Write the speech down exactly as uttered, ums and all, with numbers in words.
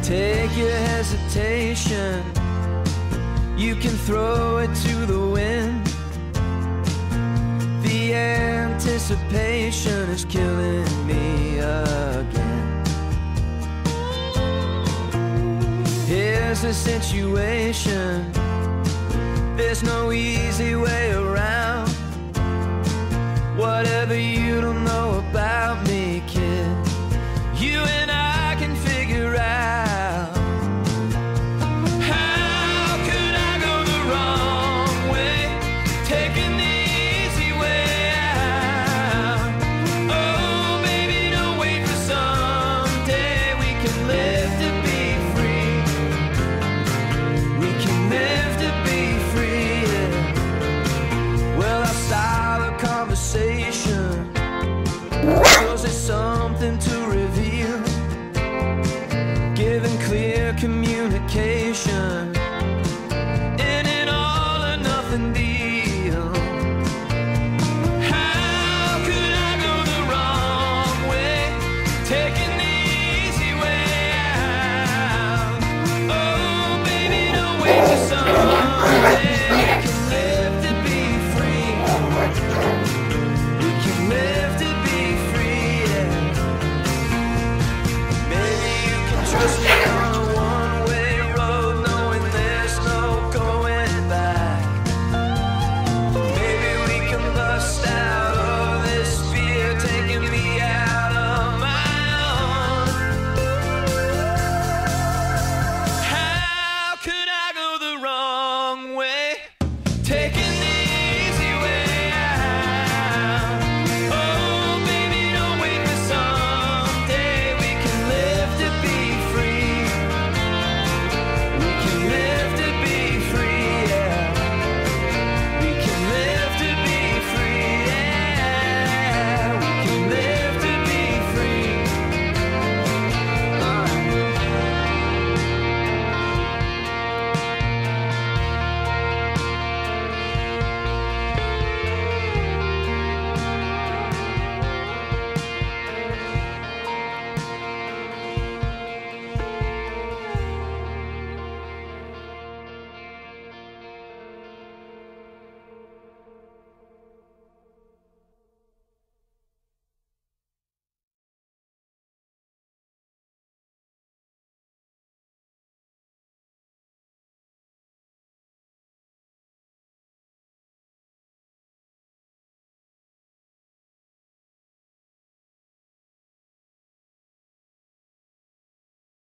Take your hesitation, you can throw it to the wind. The anticipation is killing me again. Here's the situation, there's no easy way around. Whatever you don't know about me, kid, you and I can figure out. How could I go the wrong way, taking the easy way out? Oh, baby, don't wait for someday. We can live to be free. We can live to be free, yeah. Well, I'll start a conversation, 'cause there's something to